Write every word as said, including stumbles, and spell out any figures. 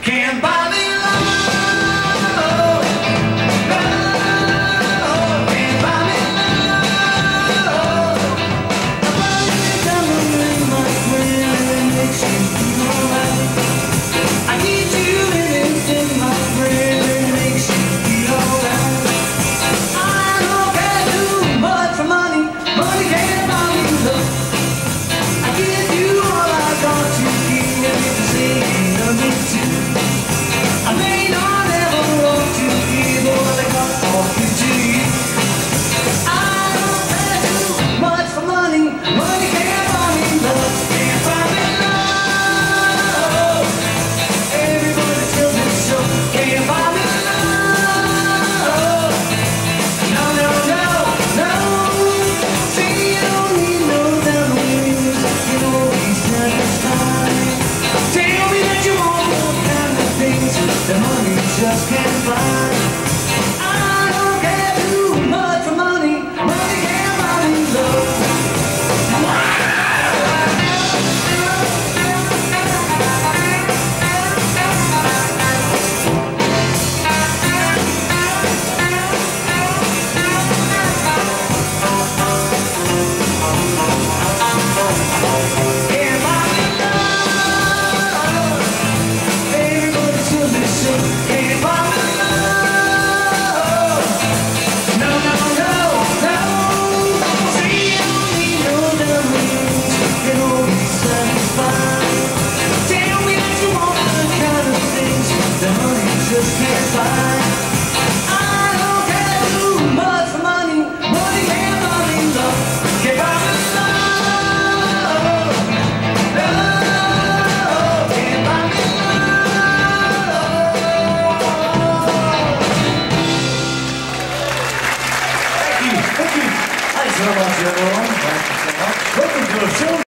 Can't buy me love, love, can't buy me love. Nobody doesn't make my friend and makes you feel alright. I need you in it, in my friend, and makes you feel alright. I don't care too much for money, money can't buy me love. I give you all I got to give, and it's saying nothing to. I may not ever want to give all I got for you to you. I don't care too much for money, money can't buy me love, can't buy me love. Everybody tells me so, can't buy me love. No, no, no, no. See, you don't need no diamond rings, you can always satisfied. Tell me that you want all kind of things that money just can't buy. I don't care too much for money, money can't buy me love. Can't buy me love. Everybody tells me so. Can't buy me love. No, no, no, no. See, you don't need no diamond rings, you can always satisfy. Tell me that you want the kind of things that money just can't buy. I don't care too much for money, money can't buy me love, can't buy me love, love, can't buy me love. Thank you, thank you. Thanks so much, everyone. Thank you so much. Welcome to a film.